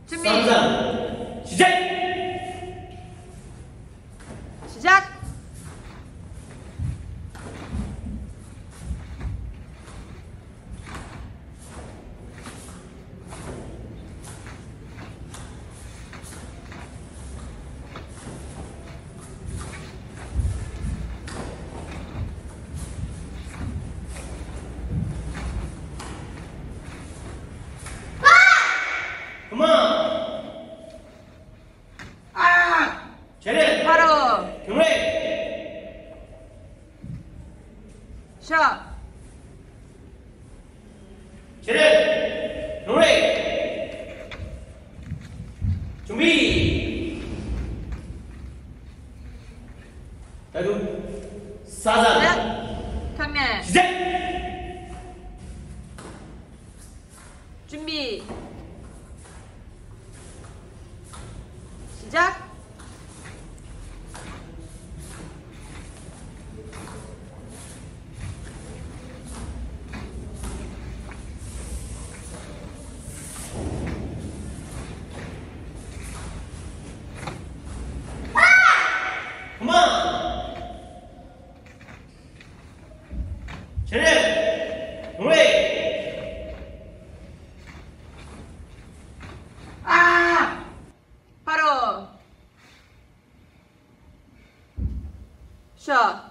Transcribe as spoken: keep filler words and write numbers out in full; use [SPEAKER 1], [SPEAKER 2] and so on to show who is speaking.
[SPEAKER 1] 준비.
[SPEAKER 2] 삼 시작.
[SPEAKER 1] 시작.
[SPEAKER 2] 그만. 아! 차렷.
[SPEAKER 1] 바로
[SPEAKER 2] 경례.
[SPEAKER 1] 샷.
[SPEAKER 2] 차렷. 경례. 준비. 다음 사단.
[SPEAKER 1] 경례.
[SPEAKER 2] 시작.
[SPEAKER 1] 준비. 시작.
[SPEAKER 2] 그만. 차렷. 경례. 아!
[SPEAKER 1] 바로 샷.